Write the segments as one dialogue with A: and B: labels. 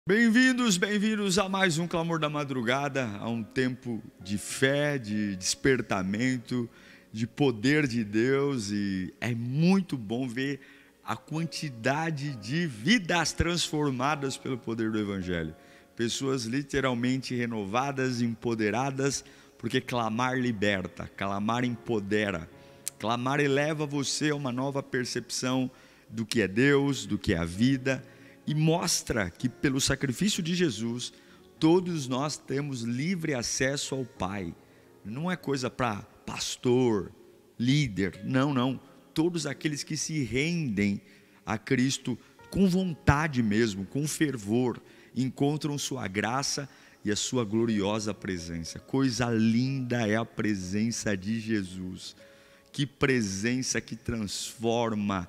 A: Bem-vindos, bem-vindos a mais um Clamor da Madrugada, a um tempo de fé, de despertamento, de poder de Deus, e é muito bom ver a quantidade de vidas transformadas pelo poder do Evangelho. Pessoas literalmente renovadas, empoderadas, porque clamar liberta, clamar empodera, clamar eleva você a uma nova percepção do que é Deus, do que é a vida, e mostra que pelo sacrifício de Jesus, todos nós temos livre acesso ao Pai. Não é coisa para pastor, líder, não. Todos aqueles que se rendem a Cristo com vontade mesmo, com fervor, encontram sua graça e a sua gloriosa presença. Coisa linda é a presença de Jesus. Que presença que transforma,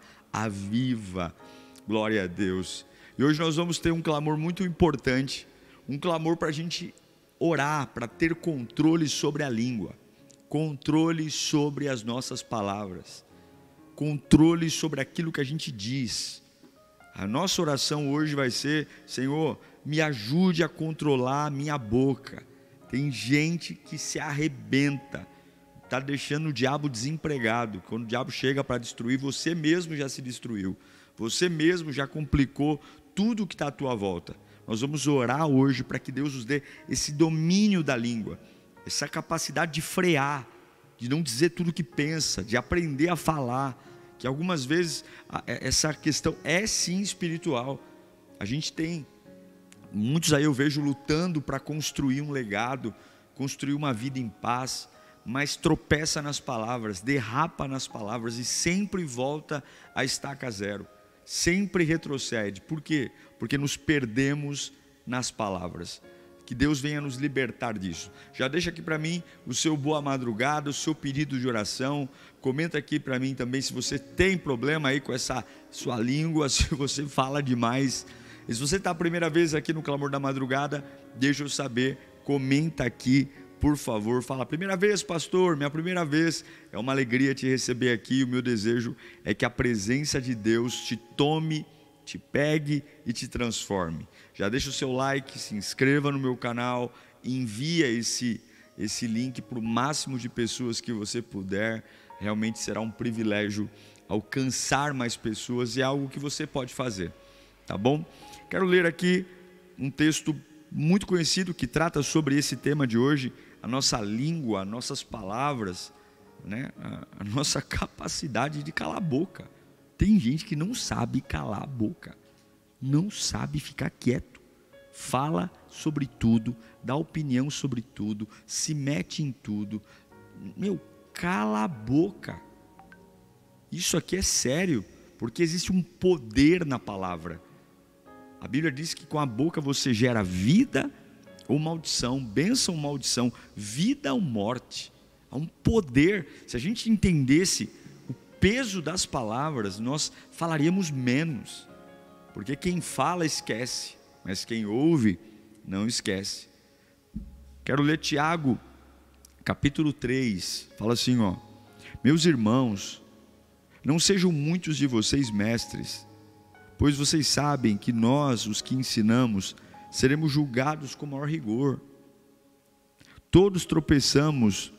A: aviva. Glória a Deus. E hoje nós vamos ter um clamor muito importante, um clamor para a gente orar, para ter controle sobre a língua, controle sobre as nossas palavras, controle sobre aquilo que a gente diz. A nossa oração hoje vai ser: Senhor, me ajude a controlar a minha boca. Tem gente que se arrebenta, está deixando o diabo desempregado. Quando o diabo chega para destruir, você mesmo já se destruiu, você mesmo já complicou tudo que está à tua volta. Nós vamos orar hoje para que Deus nos dê esse domínio da língua, essa capacidade de frear, de não dizer tudo o que pensa, de aprender a falar, que algumas vezes essa questão é sim espiritual. A gente tem, muitos aí eu vejo lutando para construir um legado, construir uma vida em paz, mas tropeça nas palavras, derrapa nas palavras e sempre volta à estaca zero. Sempre retrocede. Por quê? Porque nos perdemos nas palavras. Que Deus venha nos libertar disso. Já deixa aqui para mim o seu boa madrugada, o seu pedido de oração. Comenta aqui para mim também se você tem problema aí com essa sua língua, se você fala demais. E se você está a primeira vez aqui no Clamor da Madrugada, deixa eu saber, comenta aqui, por favor. Fala: primeira vez, pastor, minha primeira vez. É uma alegria te receber aqui. O meu desejo é que a presença de Deus te tome, te pegue e te transforme. Já deixa o seu like, se inscreva no meu canal, envia esse link para o máximo de pessoas que você puder. Realmente será um privilégio alcançar mais pessoas, e é algo que você pode fazer, tá bom? Quero ler aqui um texto muito conhecido que trata sobre esse tema de hoje: a nossa língua, as nossas palavras, né? A nossa capacidade de calar a boca. Tem gente que não sabe calar a boca, não sabe ficar quieto, fala sobre tudo, dá opinião sobre tudo, se mete em tudo. Cala a boca. Isso aqui é sério, porque existe um poder na palavra. A Bíblia diz que com a boca você gera vida ou maldição, bênção ou maldição, vida ou morte. Há um poder. Se a gente entendesse o peso das palavras, nós falaríamos menos, porque quem fala esquece, mas quem ouve não esquece. Quero ler Tiago, capítulo 3, fala assim, ó: meus irmãos, não sejam muitos de vocês mestres, pois vocês sabem que nós, os que ensinamos, seremos julgados com maior rigor. Todos tropeçamos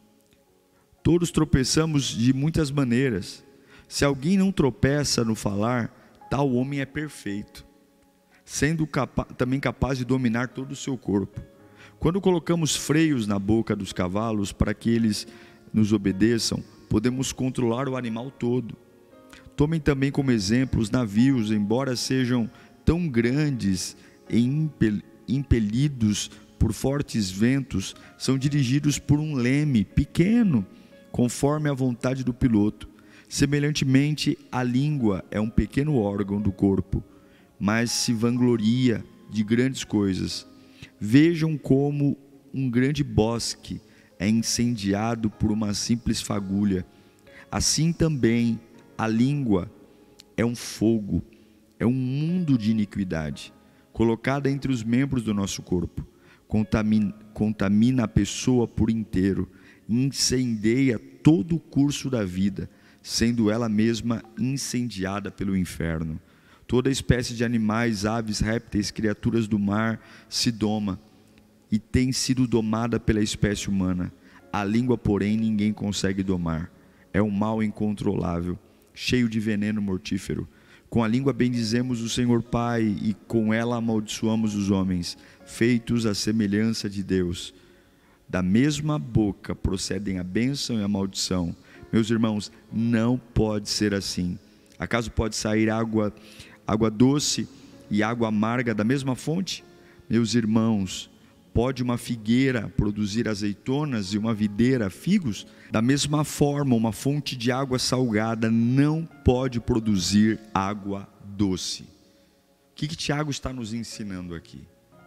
A: de muitas maneiras. Se alguém não tropeça no falar, tal homem é perfeito, sendo também capaz de dominar todo o seu corpo. Quando colocamos freios na boca dos cavalos para que eles nos obedeçam, podemos controlar o animal todo. Tomem também como exemplo os navios, embora sejam tão grandes e impelidos por fortes ventos, são dirigidos por um leme pequeno, conforme a vontade do piloto. Semelhantemente, a língua é um pequeno órgão do corpo, mas se vangloria de grandes coisas. Vejam como um grande bosque é incendiado por uma simples fagulha. Assim também a língua é um fogo, é um mundo de iniquidade, colocada entre os membros do nosso corpo. Contamina a pessoa por inteiro, incendeia todo o curso da vida, sendo ela mesma incendiada pelo inferno. Toda espécie de animais, aves, répteis, criaturas do mar se doma, e tem sido domada pela espécie humana. A língua, porém, ninguém consegue domar. É um mal incontrolável, cheio de veneno mortífero. Com a língua bendizemos o Senhor Pai, e com ela amaldiçoamos os homens, feitos à semelhança de Deus. Da mesma boca procedem a bênção e a maldição. Meus irmãos, não pode ser assim. Acaso pode sair água doce e água amarga da mesma fonte? Meus irmãos, pode uma figueira produzir azeitonas e uma videira figos? Da mesma forma, uma fonte de água salgada não pode produzir água doce. O que Tiago está nos ensinando aqui?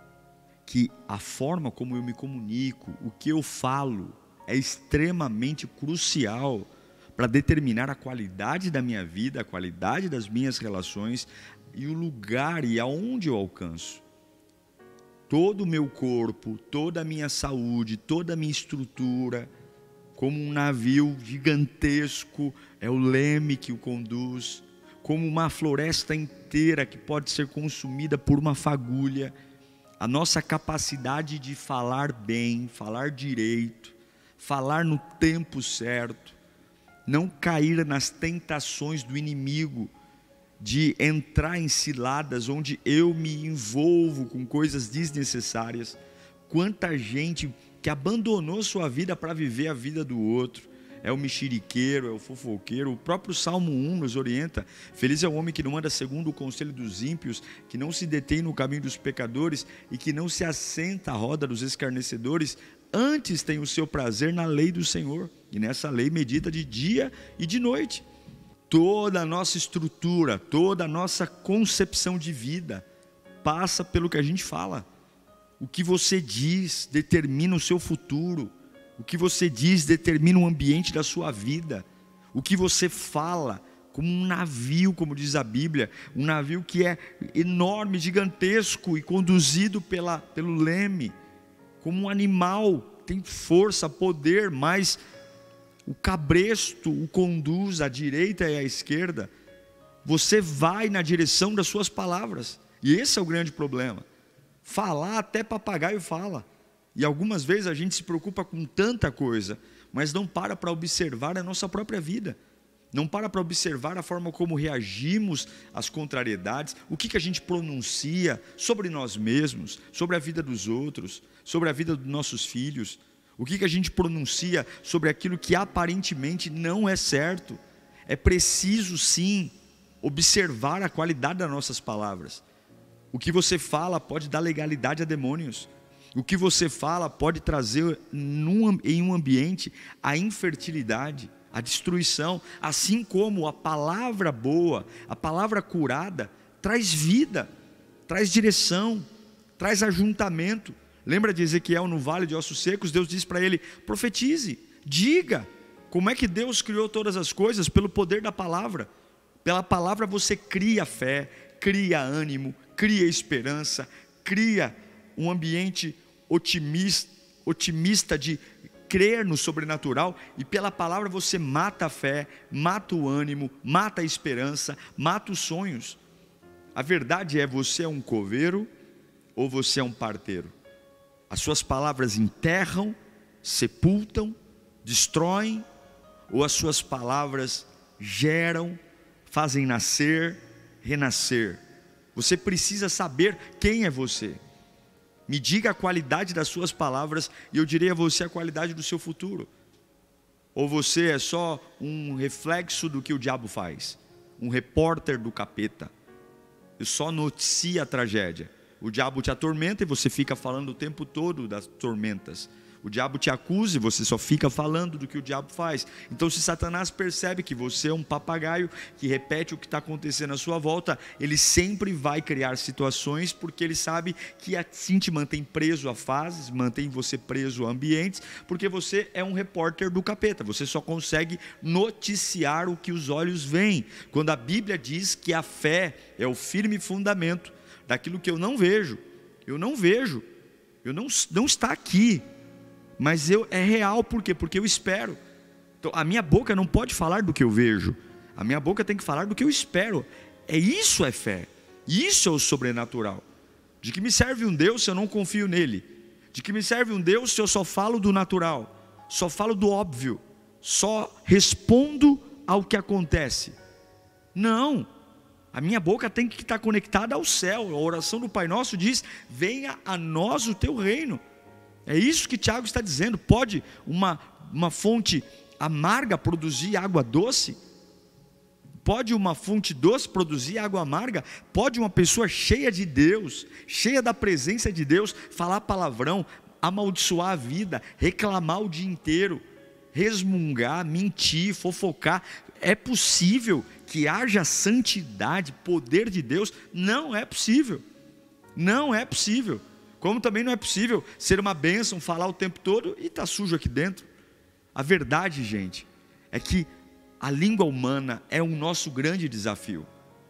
A: Que a forma como eu me comunico, o que eu falo, é extremamente crucial para determinar a qualidade da minha vida, a qualidade das minhas relações e o lugar e aonde eu alcanço. Todo o meu corpo, toda a minha saúde, toda a minha estrutura, como um navio gigantesco, é o leme que o conduz, como uma floresta inteira que pode ser consumida por uma fagulha. A nossa capacidade de falar bem, falar direito, falar no tempo certo, não cair nas tentações do inimigo, de entrar em ciladas onde eu me envolvo com coisas desnecessárias. Quanta gente que abandonou sua vida para viver a vida do outro, é o mexeriqueiro, é o fofoqueiro. O próprio Salmo 1 nos orienta: feliz é o homem que não anda segundo o conselho dos ímpios, que não se detém no caminho dos pecadores e que não se assenta à roda dos escarnecedores. Antes tem o seu prazer na lei do Senhor, e nessa lei medita de dia e de noite. Toda a nossa estrutura, toda a nossa concepção de vida passa pelo que a gente fala. O que você diz determina o seu futuro. O que você diz determina o ambiente da sua vida. O que você fala, como um navio, como diz a Bíblia, um navio que é enorme, gigantesco e conduzido pelo leme, como um animal, tem força, poder, mas o cabresto o conduz à direita e à esquerda. Você vai na direção das suas palavras, e esse é o grande problema. Falar, até papagaio fala, e algumas vezes a gente se preocupa com tanta coisa, mas não para observar a nossa própria vida, não para observar a forma como reagimos às contrariedades, o que a gente pronuncia sobre nós mesmos, sobre a vida dos outros, sobre a vida dos nossos filhos, o que a gente pronuncia sobre aquilo que aparentemente não é certo. É preciso sim observar a qualidade das nossas palavras. O que você fala pode dar legalidade a demônios. O que você fala pode trazer em um ambiente a infertilidade, a destruição, assim como a palavra boa, a palavra curada, traz vida, traz direção, traz ajuntamento. Lembra de Ezequiel no vale de ossos secos? Deus disse para ele: profetize, diga. Como é que Deus criou todas as coisas? Pelo poder da palavra. Pela palavra você cria fé, cria ânimo, cria esperança, cria um ambiente otimista de crer no sobrenatural, e pela palavra você mata a fé, mata o ânimo, mata a esperança, mata os sonhos. A verdade é: você é um coveiro ou você é um parteiro? As suas palavras enterram, sepultam, destroem, ou as suas palavras geram, fazem nascer, renascer? Você precisa saber quem é você. Me diga a qualidade das suas palavras e eu direi a você a qualidade do seu futuro. Ou você é só um reflexo do que o diabo faz, um repórter do capeta, e só noticia a tragédia. O diabo te atormenta e você fica falando o tempo todo das tormentas. O diabo te acusa e você só fica falando do que o diabo faz. Então, se Satanás percebe que você é um papagaio que repete o que está acontecendo à sua volta, ele sempre vai criar situações, porque ele sabe que assim te mantém preso a fases, mantém você preso a ambientes, porque você é um repórter do capeta. Você só consegue noticiar o que os olhos veem, quando a Bíblia diz que a fé é o firme fundamento daquilo que eu não vejo, não está aqui, mas é real. Por quê? Porque eu espero. Então a minha boca não pode falar do que eu vejo, a minha boca tem que falar do que eu espero. Isso é fé. Isso é o sobrenatural. De que me serve um Deus se eu não confio nele? De que me serve um Deus se eu só falo do natural, só falo do óbvio, só respondo ao que acontece? Não, a minha boca tem que estar conectada ao céu. A oração do Pai Nosso diz: venha a nós o teu reino. É isso que Tiago está dizendo. Pode uma fonte amarga produzir água doce? Pode uma fonte doce produzir água amarga? Pode uma pessoa cheia de Deus, cheia da presença de Deus, falar palavrão, amaldiçoar a vida, reclamar o dia inteiro, resmungar, mentir, fofocar? É possível que haja santidade, poder de Deus? Não é possível. Não é possível. Como também não é possível ser uma bênção, falar o tempo todo e estar sujo aqui dentro. A verdade, gente, é que a língua humana é o nosso grande desafio.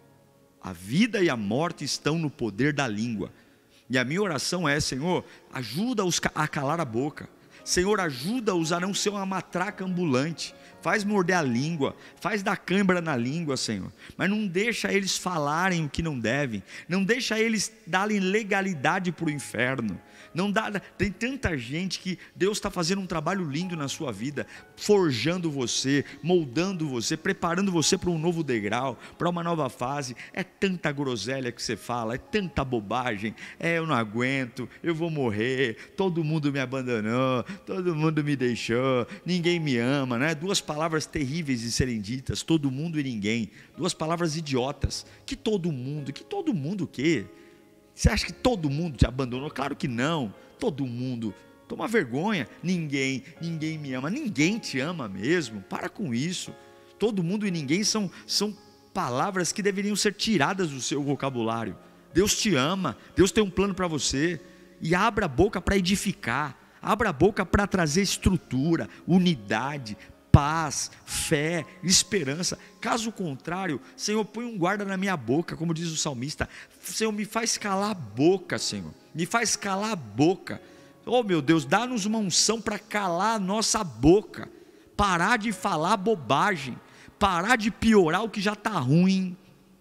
A: A vida e a morte estão no poder da língua. E a minha oração é: Senhor, ajuda-os a calar a boca. Senhor, ajuda-os a não ser uma matraca ambulante. Faz morder a língua, faz dar cãibra na língua, Senhor. Mas não deixa eles falarem o que não devem. Não deixa eles darem legalidade para o inferno. Não dá. Tem tanta gente que Deus está fazendo um trabalho lindo na sua vida, forjando você, moldando você, preparando você para um novo degrau, para uma nova fase. É tanta groselha que você fala, é tanta bobagem. Eu não aguento, eu vou morrer, todo mundo me abandonou, todo mundo me deixou, ninguém me ama, né? Duas palavras terríveis de serem ditas: todo mundo e ninguém. Duas palavras idiotas. Que todo mundo o quê? Você acha que todo mundo te abandonou? Claro que não. Todo mundo. Toma vergonha. Ninguém me ama. Ninguém te ama mesmo. Para com isso. Todo mundo e ninguém são palavras que deveriam ser tiradas do seu vocabulário. Deus te ama. Deus tem um plano para você. E abra a boca para edificar. Abra a boca para trazer estrutura, unidade, paz, fé, esperança. Caso contrário, Senhor, põe um guarda na minha boca, como diz o salmista. Senhor, me faz calar a boca, Senhor, me faz calar a boca. Oh meu Deus, dá-nos uma unção para calar a nossa boca, parar de falar bobagem, parar de piorar o que já está ruim,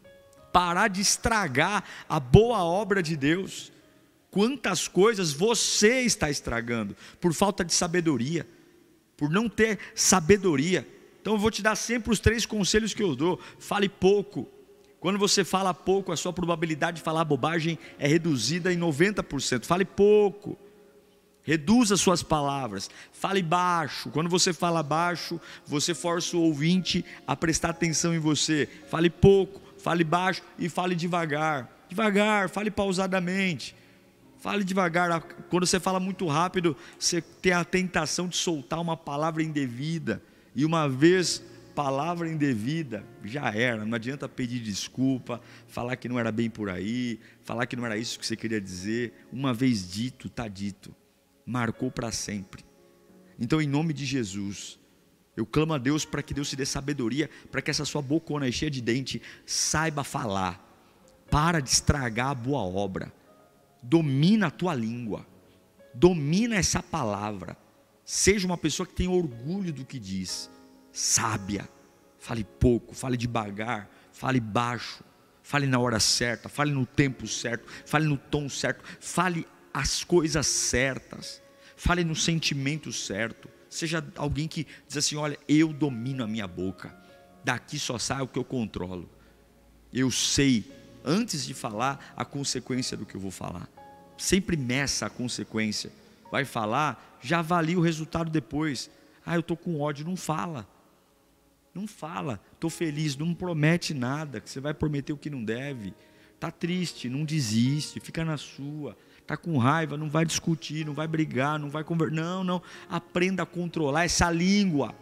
A: parar de estragar a boa obra de Deus. Quantas coisas você está estragando por falta de sabedoria, por não ter sabedoria. Então eu vou te dar sempre os 3 conselhos que eu dou. Fale pouco. Quando você fala pouco, a sua probabilidade de falar bobagem é reduzida em 90%. Fale pouco. Reduza suas palavras. Fale baixo. Quando você fala baixo, você força o ouvinte a prestar atenção em você. Fale pouco, fale baixo e fale devagar. Devagar, fale pausadamente. Fale devagar. Quando você fala muito rápido, você tem a tentação de soltar uma palavra indevida. E uma vez palavra indevida, já era. Não adianta pedir desculpa, falar que não era bem por aí, falar que não era isso que você queria dizer. Uma vez dito, está dito. Marcou para sempre. Então, em nome de Jesus, eu clamo a Deus para que Deus te dê sabedoria, para que essa sua bocona cheia de dente saiba falar. Para de estragar a boa obra. Domina a tua língua, domina essa palavra. Seja uma pessoa que tem orgulho do que diz, sábia. Fale pouco, fale devagar, fale baixo, fale na hora certa, fale no tempo certo, fale no tom certo, fale as coisas certas, fale no sentimento certo. Seja alguém que diz assim: olha, eu domino a minha boca, daqui só sai o que eu controlo. Eu sei, antes de falar, a consequência do que eu vou falar. Sempre meça a consequência. Vai falar, já avalia o resultado depois. Eu estou com ódio. Não fala. Não fala. Estou feliz. Não promete nada, que você vai prometer o que não deve. Está triste, não desiste, fica na sua. Está com raiva, não vai discutir, não vai brigar, não vai conversar. Não. Aprenda a controlar essa língua.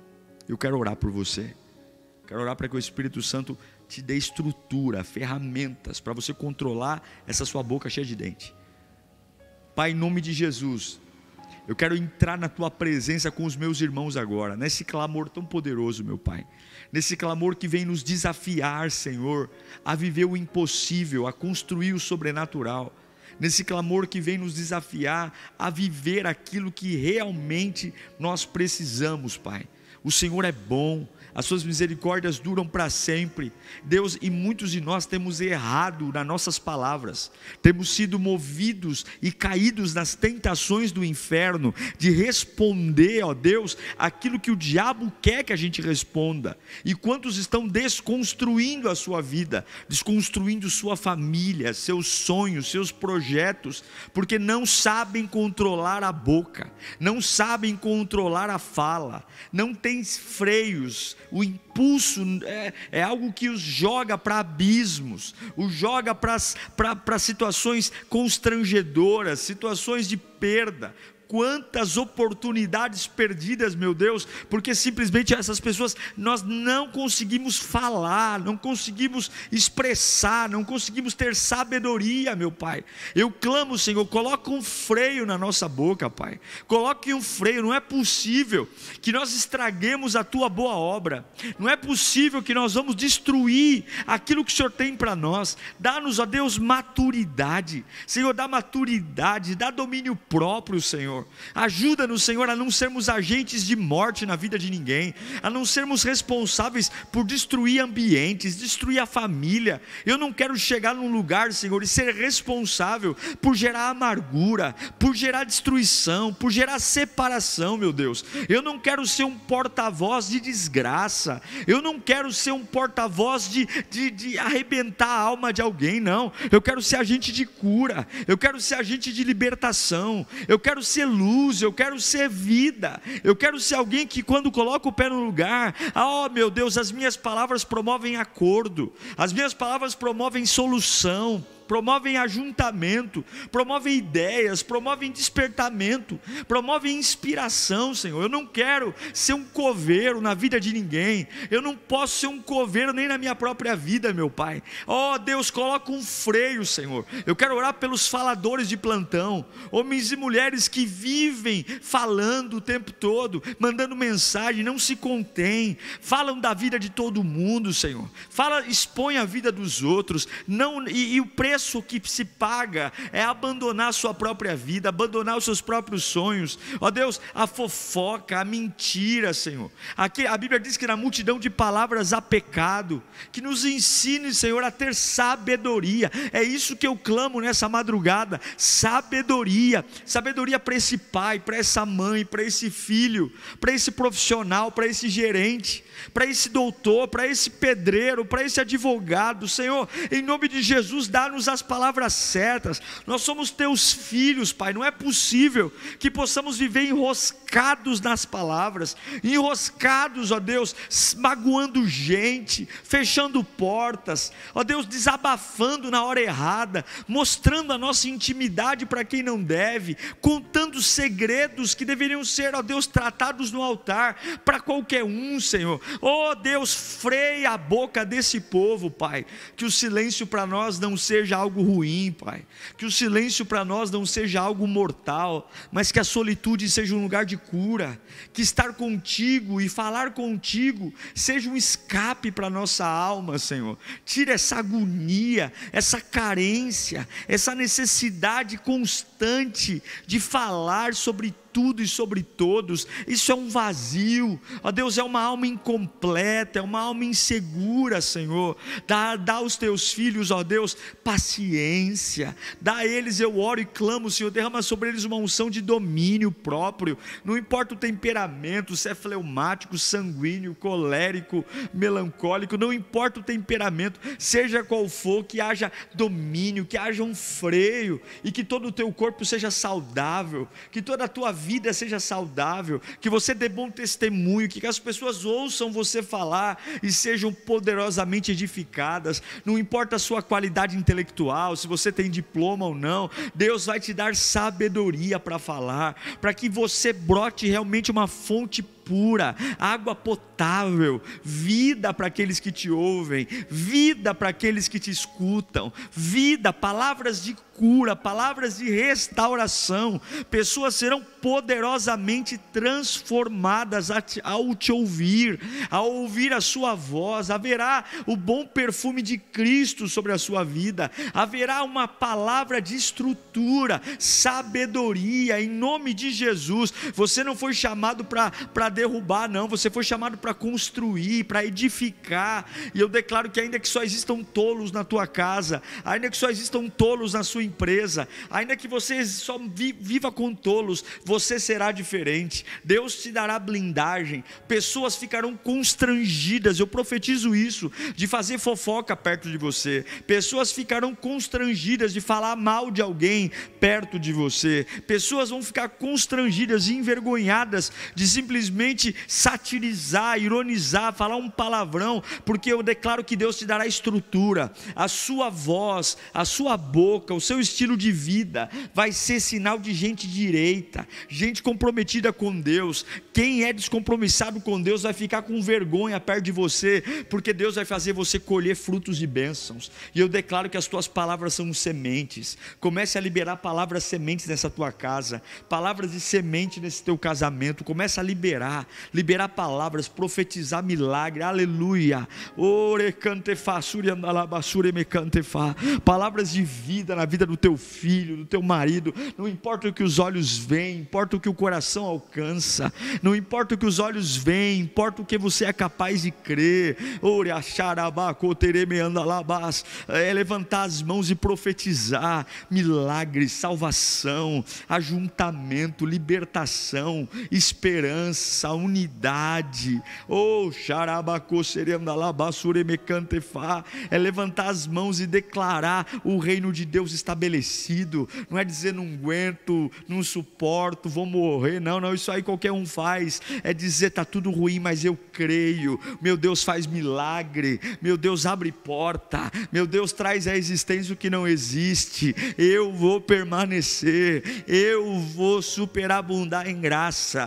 A: Eu quero orar por você. Quero orar para que o Espírito Santo te dê estrutura, ferramentas para você controlar essa sua boca cheia de dente. Pai, em nome de Jesus, eu quero entrar na tua presença com os meus irmãos agora, nesse clamor tão poderoso, meu Pai, nesse clamor que vem nos desafiar, Senhor, a viver o impossível, a construir o sobrenatural, nesse clamor que vem nos desafiar a viver aquilo que realmente nós precisamos, Pai. O Senhor é bom, as suas misericórdias duram para sempre. Deus, e muitos de nós temos errado nas nossas palavras, temos sido movidos e caídos nas tentações do inferno, de responder, ó Deus, aquilo que o diabo quer que a gente responda. E quantos estão desconstruindo a sua vida, desconstruindo sua família, seus sonhos, seus projetos, porque não sabem controlar a boca, não sabem controlar a fala, não tem freios. O impulso é algo que os joga para abismos, os joga para situações constrangedoras, situações de perda. Quantas oportunidades perdidas, meu Deus, porque simplesmente essas pessoas, nós não conseguimos falar, não conseguimos expressar, não conseguimos ter sabedoria, meu Pai. Eu clamo, Senhor, coloca um freio na nossa boca, Pai, coloque um freio. Não é possível que nós estraguemos a Tua boa obra, não é possível que nós vamos destruir aquilo que o Senhor tem para nós. Dá-nos, ó Deus, maturidade, Senhor, dá maturidade, dá domínio próprio, Senhor. Ajuda-nos, Senhor, a não sermos agentes de morte na vida de ninguém, a não sermos responsáveis por destruir ambientes, destruir a família. Eu não quero chegar num lugar, Senhor, e ser responsável por gerar amargura, por gerar destruição, por gerar separação, meu Deus. Eu não quero ser um porta-voz de desgraça, eu não quero ser um porta-voz de arrebentar a alma de alguém, não. Eu quero ser agente de cura, eu quero ser agente de libertação, eu quero ser luz, eu quero ser vida, eu quero ser alguém que quando coloca o pé no lugar, oh meu Deus, as minhas palavras promovem acordo, as minhas palavras promovem solução, promovem ajuntamento, promovem ideias, promovem despertamento, promovem inspiração, Senhor. Eu não quero ser um coveiro na vida de ninguém, eu não posso ser um coveiro nem na minha própria vida, meu Pai. Oh Deus, coloca um freio, Senhor. Eu quero orar pelos faladores de plantão, homens e mulheres que vivem falando o tempo todo, mandando mensagem, não se contêm, falam da vida de todo mundo, Senhor, expõe a vida dos outros, e o preço que se paga é abandonar a sua própria vida, abandonar os seus próprios sonhos. Ó Deus, a fofoca, a mentira, Senhor. Aqui a Bíblia diz que na multidão de palavras há pecado. Que nos ensine, Senhor, a ter sabedoria. É isso que eu clamo nessa madrugada: sabedoria. Sabedoria para esse pai, para essa mãe, para esse filho, para esse profissional, para esse gerente, para esse doutor, para esse pedreiro, para esse advogado. Senhor, em nome de Jesus, dá-nos as palavras certas. Nós somos teus filhos, Pai. Não é possível que possamos viver enroscados nas palavras, enroscados, ó Deus, magoando gente, fechando portas, ó Deus, desabafando na hora errada, mostrando a nossa intimidade para quem não deve, contando segredos que deveriam ser, ó Deus, tratados no altar para qualquer um, Senhor. Ó Deus, freia a boca desse povo, Pai. Que o silêncio para nós não seja algo ruim, Pai, que o silêncio para nós não seja algo mortal, mas que a solitude seja um lugar de cura, que estar contigo e falar contigo seja um escape para a nossa alma, Senhor. Tira essa agonia, essa carência, essa necessidade constante de falar sobre tudo e sobre todos. Isso é um vazio, ó Deus, é uma alma incompleta, é uma alma insegura, Senhor. Dá aos teus filhos, ó Deus, paciência, dá a eles, eu oro e clamo, Senhor, derrama sobre eles uma unção de domínio próprio. Não importa o temperamento, se é fleumático, sanguíneo, colérico, melancólico, não importa o temperamento, seja qual for, que haja domínio, que haja um freio, e que todo o teu corpo seja saudável, que toda a tua vida seja saudável, que você dê bom testemunho, que as pessoas ouçam você falar e sejam poderosamente edificadas. Não importa a sua qualidade intelectual, se você tem diploma ou não, Deus vai te dar sabedoria para falar, para que você brote realmente uma fonte pura, água potável, vida para aqueles que te ouvem, vida para aqueles que te escutam, vida, palavras de cura, palavras de restauração. Pessoas serão poderosamente transformadas ao te ouvir, ao ouvir a sua voz. Haverá o bom perfume de Cristo sobre a sua vida, haverá uma palavra de estrutura, sabedoria, em nome de Jesus. Você não foi chamado para derrubar, não. Você foi chamado para construir, para edificar. E eu declaro que ainda que só existam tolos na tua casa, ainda que só existam tolos na sua empresa, ainda que você só viva com tolos, você será diferente. Deus te dará blindagem. Pessoas ficarão constrangidas, eu profetizo isso, de fazer fofoca perto de você. Pessoas ficarão constrangidas de falar mal de alguém perto de você. Pessoas vão ficar constrangidas e envergonhadas de simplesmente satirizar, ironizar, falar um palavrão, porque eu declaro que Deus te dará estrutura. A sua voz, a sua boca, o seu estilo de vida vai ser sinal de gente direita, gente comprometida com Deus. Quem é descompromissado com Deus vai ficar com vergonha perto de você, porque Deus vai fazer você colher frutos de bênçãos. E eu declaro que as tuas palavras são sementes. Comece a liberar palavras sementes nessa tua casa, palavras de semente nesse teu casamento. Comece a liberar palavras, profetizar milagre, aleluia. Palavras de vida na vida do teu filho, do teu marido. Não importa o que os olhos veem, importa o que o coração alcança. Não importa o que os olhos veem, importa o que você é capaz de crer. É levantar as mãos e profetizar milagre, salvação, ajuntamento, libertação, esperança, unidade. É levantar as mãos e declarar o reino de Deus estabelecido. Não é dizer não aguento, não suporto, vou morrer. Não, isso aí qualquer um faz. É dizer está tudo ruim, mas eu creio. Meu Deus faz milagre, meu Deus abre porta, meu Deus traz à existência o que não existe. Eu vou permanecer, eu vou superabundar em graça.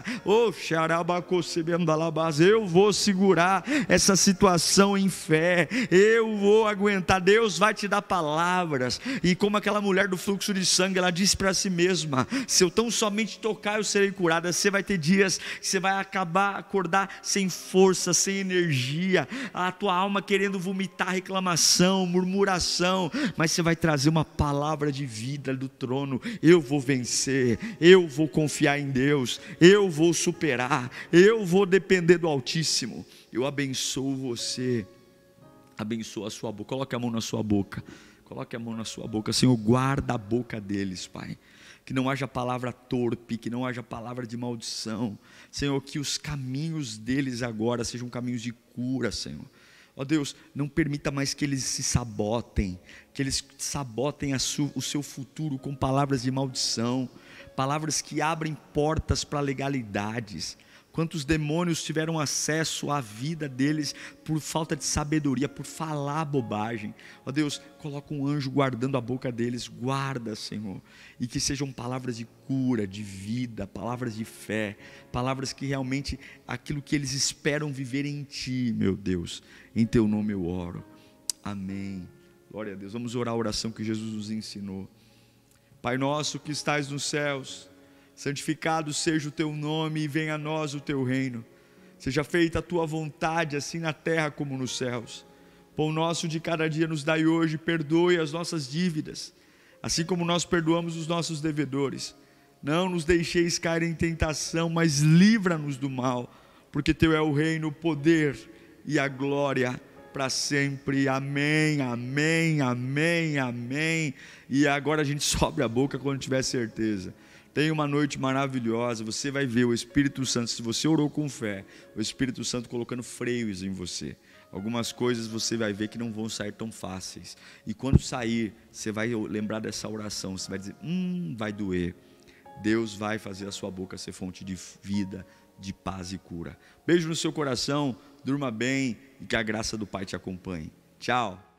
A: Eu vou segurar essa situação em fé, eu vou aguentar. Deus vai te dar palavras. E como aquela mulher do fluxo de sangue, ela disse para si mesma: se eu tão somente tocar eu serei curada. Você vai ter dias que você vai acordar sem força, sem energia, a tua alma querendo vomitar reclamação, murmuração, mas você vai trazer uma palavra de vida do trono. Eu vou vencer, eu vou confiar em Deus, eu vou superar, eu vou depender do Altíssimo. Eu abençoo você, abençoa a sua boca. Coloque a mão na sua boca, coloque a mão na sua boca. Senhor, guarda a boca deles, Pai, que não haja palavra torpe, que não haja palavra de maldição. Senhor, que os caminhos deles agora sejam caminhos de cura, Senhor. Ó Deus, não permita mais que eles se sabotem, que eles sabotem o seu futuro com palavras de maldição, palavras que abrem portas para legalidades. Quantos demônios tiveram acesso à vida deles por falta de sabedoria, por falar bobagem. Ó Deus, coloca um anjo guardando a boca deles. Guarda, Senhor, e que sejam palavras de cura, de vida, palavras de fé, palavras que realmente aquilo que eles esperam viver em Ti, meu Deus. Em Teu nome eu oro, amém. Glória a Deus. Vamos orar a oração que Jesus nos ensinou. Pai nosso que estais nos céus, santificado seja o Teu nome e venha a nós o Teu reino. Seja feita a Tua vontade, assim na terra como nos céus. Pão nosso de cada dia nos dai hoje, perdoe as nossas dívidas, assim como nós perdoamos os nossos devedores. Não nos deixeis cair em tentação, mas livra-nos do mal, porque Teu é o reino, o poder e a glória para sempre. Amém, amém, amém, amém. E agora a gente sobe a boca quando tiver certeza. Tenha uma noite maravilhosa. Você vai ver o Espírito Santo, se você orou com fé, o Espírito Santo colocando freios em você. Algumas coisas você vai ver que não vão sair tão fáceis. E quando sair, você vai lembrar dessa oração. Você vai dizer, vai doer. Deus vai fazer a sua boca ser fonte de vida, de paz e cura. Beijo no seu coração, durma bem e que a graça do Pai te acompanhe. Tchau.